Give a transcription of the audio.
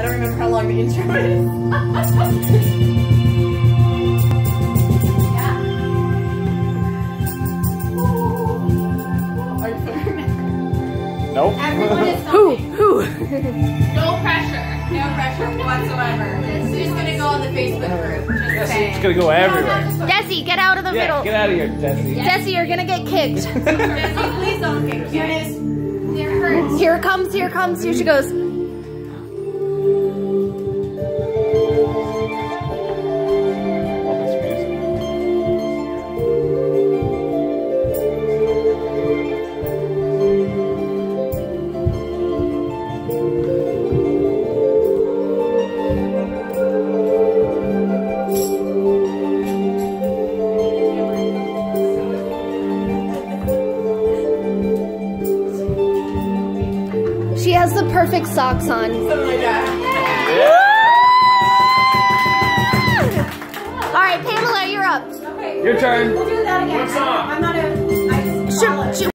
don't remember how long the intro is. Nope. Everyone is Who? No pressure. No pressure whatsoever. It's just gonna go on the Facebook group. Just saying. It's gonna go everywhere. Jesse, get out of the middle. Get out of here, Jesse. Jesse, you're gonna get kicked. Jesse, please don't get kicked. Here it is. It hurts. Here it comes, here it comes, here she goes. She has the perfect socks on. Something like that. All right, Pamela, you're up. Okay. Your turn. We'll do that again. What song? I'm not a...